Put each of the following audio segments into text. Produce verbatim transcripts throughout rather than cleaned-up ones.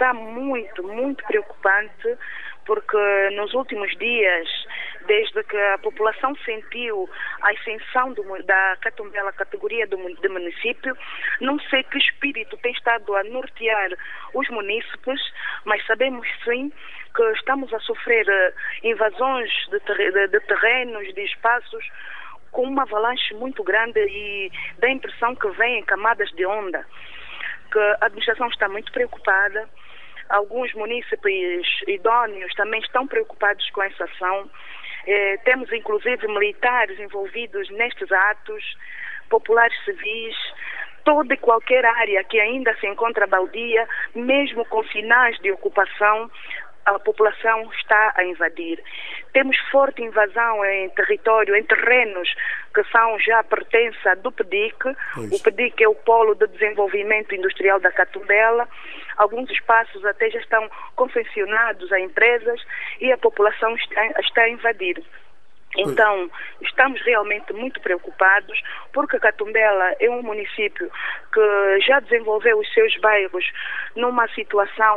está muito, muito preocupante, porque nos últimos dias, desde que a população sentiu a ascensão do, da Catumbela, categoria do, do município, não sei que espírito tem estado a nortear os munícipes, mas sabemos sim que estamos a sofrer invasões de, ter, de, de terrenos, de espaços, com uma avalanche muito grande e dá a impressão que vem em camadas de onda, que a administração está muito preocupada. Alguns munícipes idôneos também estão preocupados com essa ação. Eh, temos inclusive militares envolvidos nestes atos, populares civis, toda e qualquer área que ainda se encontra baldia, mesmo com sinais de ocupação, a população está a invadir. Temos forte invasão em território, em terrenos que são já pertença do P D I C. Pois. O P D I C é o Polo de Desenvolvimento Industrial da Catumbela. Alguns espaços até já estão concessionados a empresas e a população está, está a invadir. Então, estamos realmente muito preocupados, porque Catumbela é um município que já desenvolveu os seus bairros numa situação,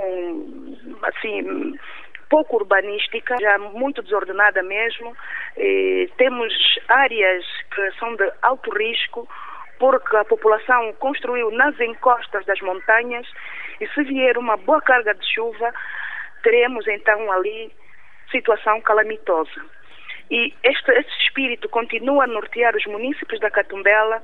assim, pouco urbanística, já muito desordenada mesmo. E temos áreas que são de alto risco, porque a população construiu nas encostas das montanhas, e se vier uma boa carga de chuva, teremos então ali situação calamitosa. E este, este espírito continua a nortear os munícipes da Catumbela.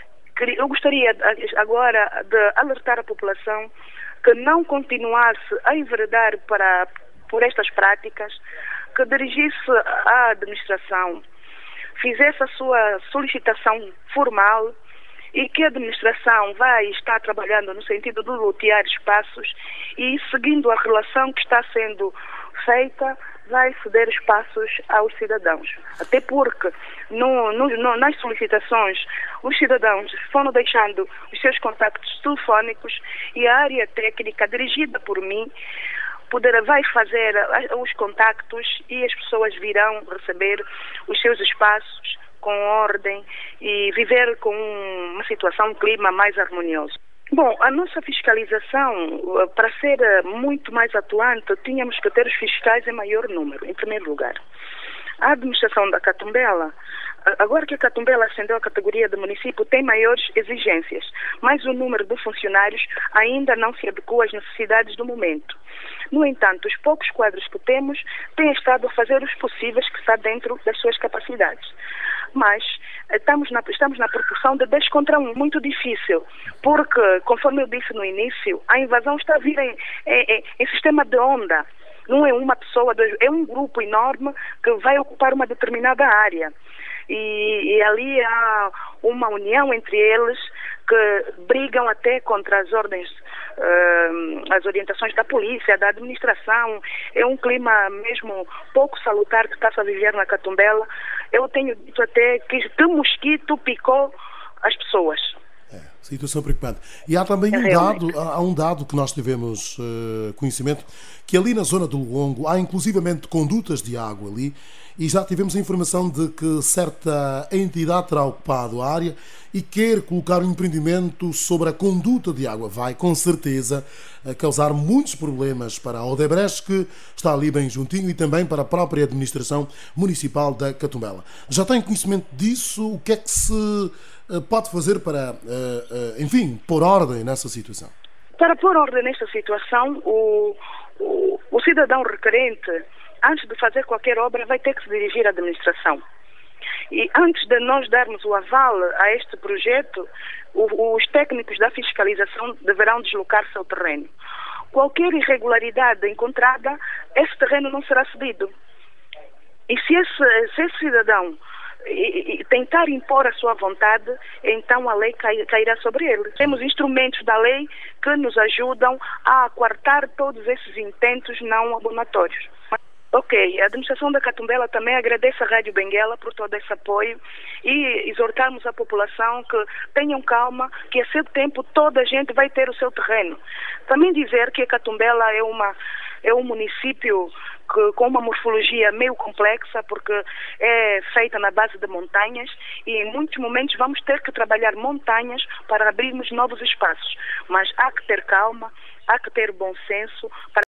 Eu gostaria agora de alertar a população que não continuasse a enveredar para, por estas práticas, que dirigisse à administração, fizesse a sua solicitação formal, e que a administração vai estar trabalhando no sentido de lotear espaços e, seguindo a relação que está sendo feita, vai ceder espaços aos cidadãos. Até porque no, no, no, nas solicitações os cidadãos foram deixando os seus contactos telefónicos, e a área técnica dirigida por mim poderá, vai fazer os contactos, e as pessoas virão receber os seus espaços com ordem e viver com uma situação, um clima mais harmonioso. Bom, a nossa fiscalização, para ser muito mais atuante, tínhamos que ter os fiscais em maior número, em primeiro lugar. A administração da Catumbela, agora que a Catumbela ascendeu à categoria de município, tem maiores exigências, mas o número de funcionários ainda não se adequa às necessidades do momento. No entanto, os poucos quadros que temos têm estado a fazer os possíveis que está dentro das suas capacidades. Mas estamos na, estamos na proporção de dez contra um, muito difícil, porque, conforme eu disse no início, a invasão está a vir em, em, em sistema de onda. Não é uma pessoa, é um grupo enorme que vai ocupar uma determinada área. E, e ali há uma união entre eles, que brigam até contra as ordens, uh, as orientações da polícia, da administração. É um clima mesmo pouco salutar que está-se a viver na Catumbela. Eu tenho dito até que de mosquito picou as pessoas. É, situação preocupante. E há também um dado, há um dado que nós tivemos uh, conhecimento, que ali na zona do Luongo há inclusivamente condutas de água ali, e já tivemos a informação de que certa entidade terá ocupado a área e quer colocar um empreendimento sobre a conduta de água. Vai, com certeza, causar muitos problemas para a Odebrecht, que está ali bem juntinho, e também para a própria administração municipal da Catumbela. Já tem conhecimento disso? O que é que se pode fazer para, enfim, pôr ordem nessa situação? Para pôr ordem nesta situação, o, o, o cidadão requerente, antes de fazer qualquer obra, vai ter que se dirigir à administração. E antes de nós darmos o aval a este projeto, o, os técnicos da fiscalização deverão deslocar-se ao terreno. Qualquer irregularidade encontrada, esse terreno não será cedido. E se esse, se esse cidadão e, e tentar impor a sua vontade, então a lei cai, cairá sobre ele. Temos instrumentos da lei que nos ajudam a aquartar todos esses intentos não abonatórios. Ok, a administração da Catumbela também agradece a Rádio Benguela por todo esse apoio, e exortamos a população que tenham calma, que a seu tempo toda a gente vai ter o seu terreno. Também dizer que a Catumbela é, uma, é um município que, com uma morfologia meio complexa, porque é feita na base de montanhas, e em muitos momentos vamos ter que trabalhar montanhas para abrirmos novos espaços. Mas há que ter calma, há que ter bom senso para